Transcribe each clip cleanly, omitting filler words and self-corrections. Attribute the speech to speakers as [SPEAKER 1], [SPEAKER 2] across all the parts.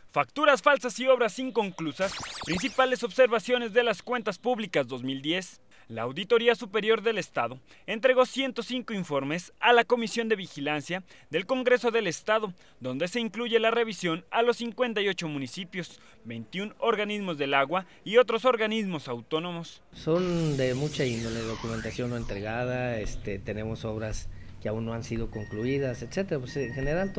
[SPEAKER 1] Facturas falsas y obras inconclusas, principales observaciones de las cuentas públicas 2010. La Auditoría Superior del Estado entregó 105 informes a la Comisión de Vigilancia del Congreso del Estado, donde se incluye la revisión a los 58 municipios, 21 organismos del agua y otros organismos autónomos.
[SPEAKER 2] Son de mucha índole, documentación no entregada, tenemos obras que aún no han sido concluidas, etcétera. Pues en general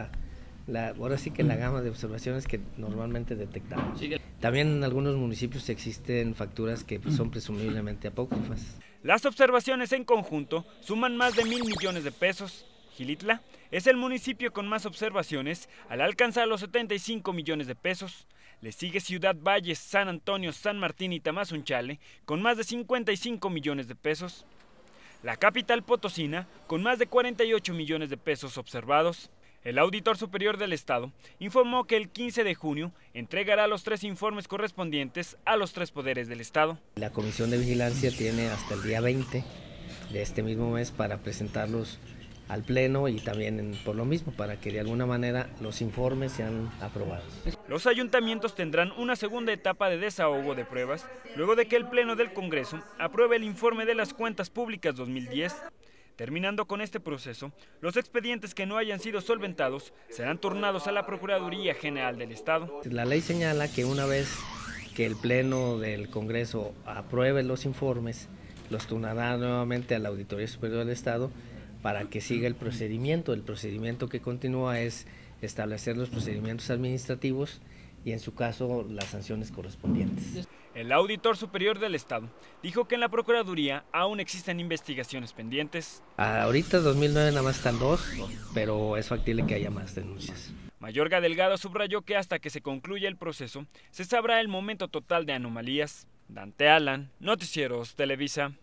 [SPEAKER 2] ahora sí que la gama de observaciones que normalmente detectamos. También en algunos municipios existen facturas que son presumiblemente apócrifas.
[SPEAKER 1] Las observaciones en conjunto suman más de 1,000 millones de pesos. Xilitla es el municipio con más observaciones al alcanzar los 75 millones de pesos. Le sigue Ciudad Valles, San Antonio, San Martín y Tamazunchale con más de 55 millones de pesos. La capital potosina con más de 48 millones de pesos observados. El Auditor Superior del Estado informó que el 15 de junio entregará los 3 informes correspondientes a los 3 poderes del Estado.
[SPEAKER 2] La Comisión de Vigilancia tiene hasta el día 20 de este mismo mes para presentarlos al Pleno y también por lo mismo, para que de alguna manera los informes sean aprobados.
[SPEAKER 1] Los ayuntamientos tendrán una segunda etapa de desahogo de pruebas, luego de que el Pleno del Congreso apruebe el informe de las cuentas públicas 2010. Terminando con este proceso, los expedientes que no hayan sido solventados serán turnados a la Procuraduría General del Estado.
[SPEAKER 2] La ley señala que una vez que el Pleno del Congreso apruebe los informes, los turnará nuevamente a la Auditoría Superior del Estado para que siga el procedimiento. El procedimiento que continúa es establecer los procedimientos administrativos y en su caso las sanciones correspondientes.
[SPEAKER 1] El Auditor Superior del Estado dijo que en la Procuraduría aún existen investigaciones pendientes.
[SPEAKER 2] Ahorita 2009 nada más están 2, pero es factible que haya más denuncias.
[SPEAKER 1] Mayorga Delgado subrayó que hasta que se concluya el proceso se sabrá el momento total de anomalías. Dante Alan, Noticieros Televisa.